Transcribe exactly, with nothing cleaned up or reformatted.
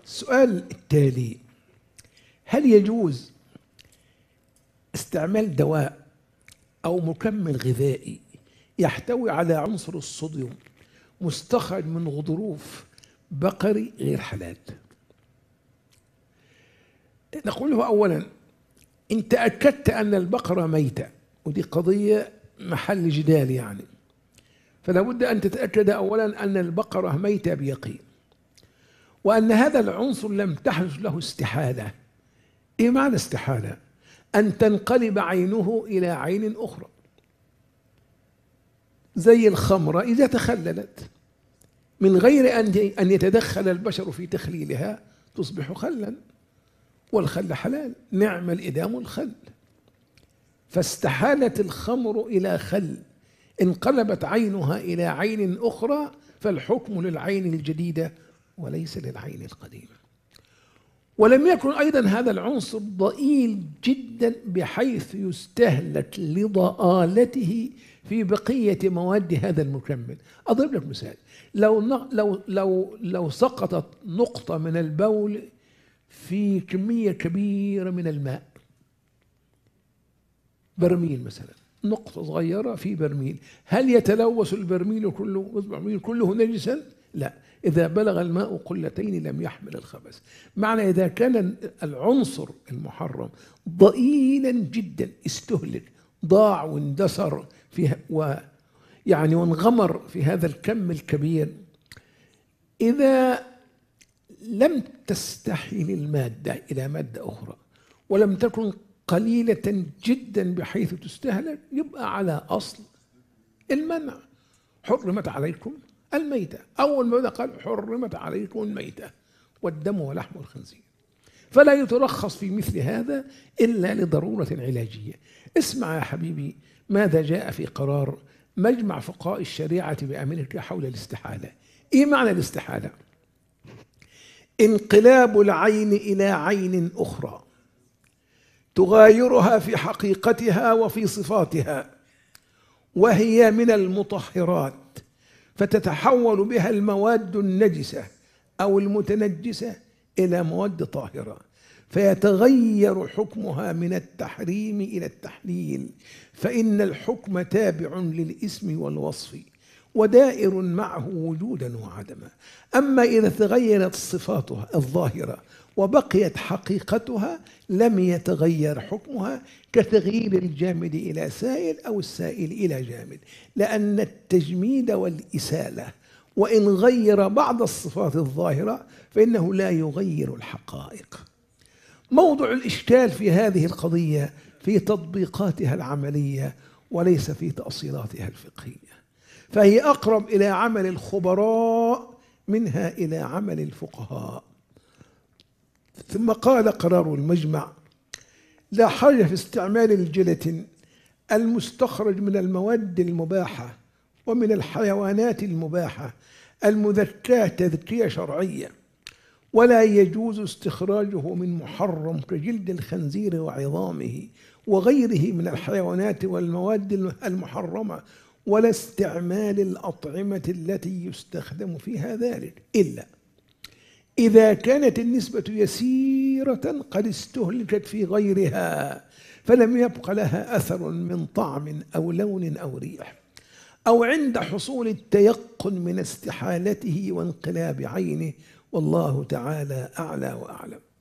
السؤال التالي: هل يجوز استعمال دواء أو مكمل غذائي يحتوي على عنصر الصوديوم مستخرج من غضروف بقري غير حلال؟ نقول له أولا: إن تأكدت أن البقرة ميتة، ودي قضية محل جدال يعني، فلا بد أن تتأكد أولا أن البقرة ميتة بيقين، وأن هذا العنصر لم تحدث له استحالة. إيه معنى استحالة؟ أن تنقلب عينه إلى عين أخرى، زي الخمرة إذا تخللت من غير أن يتدخل البشر في تخليلها تصبح خلا، والخل حلال، نعم الإدام الخل. فاستحالت الخمر إلى خل، انقلبت عينها إلى عين أخرى، فالحكم للعين الجديدة وليس للعين القديمة. ولم يكن أيضا هذا العنصر ضئيل جدا بحيث يستهلك لضآلته في بقية مواد هذا المكمل. أضرب لك مثال: لو لو لو لو سقطت نقطة من البول في كمية كبيرة من الماء، برميل مثلا، نقطة صغيرة في برميل، هل يتلوث البرميل كله البرميل كله نجسا؟ لا، إذا بلغ الماء قلتين لم يحمل الخبث. معنى إذا كان العنصر المحرم ضئيلا جدا، استهلك، ضاع واندثر فيها ويعني وانغمر في هذا الكم الكبير، إذا لم تستحيل المادة إلى مادة أخرى ولم تكن قليلة جدا بحيث تستهلك، يبقى على أصل المنع. حرمت عليكم الميتة، أول ما قال حرمت عليكم الميتة والدم ولحم الخنزير، فلا يترخص في مثل هذا إلا لضرورة علاجية. اسمع يا حبيبي ماذا جاء في قرار مجمع فقهاء الشريعة بأمريكا حول الاستحالة. إيه معنى الاستحالة؟ انقلاب العين إلى عين أخرى تغايرها في حقيقتها وفي صفاتها، وهي من المطهرات، فتتحول بها المواد النجسة أو المتنجسة إلى مواد طاهرة، فيتغير حكمها من التحريم إلى التحليل، فإن الحكم تابع للاسم والوصف ودائر معه وجودا وعدما. أما إذا تغيرت صفاتها الظاهرة وبقيت حقيقتها لم يتغير حكمها، كتغيير الجامد إلى سائل أو السائل إلى جامد، لأن التجميد والإسالة وإن غير بعض الصفات الظاهرة فإنه لا يغير الحقائق. موضع الإشكال في هذه القضية في تطبيقاتها العملية وليس في تأصيلاتها الفقهية، فهي أقرب إلى عمل الخبراء منها إلى عمل الفقهاء. ثم قال قرار المجمع: لا حرج في استعمال الجيلاتين المستخرج من المواد المباحة ومن الحيوانات المباحة المذكاة تذكية شرعية، ولا يجوز استخراجه من محرم كجلد الخنزير وعظامه وغيره من الحيوانات والمواد المحرمة، ولا استعمال الأطعمة التي يستخدم فيها ذلك، إلا إذا كانت النسبة يسيرة قد استهلكت في غيرها فلم يبق لها أثر من طعم أو لون أو ريح، أو عند حصول التيقن من استحالته وانقلاب عينه، والله تعالى أعلى وأعلم.